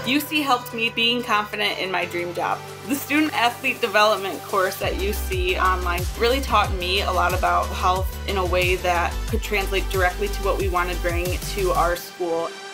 UC helped me being confident in my dream job. The student athlete development course at UC online really taught me a lot about health in a way that could translate directly to what we want to bring to our school.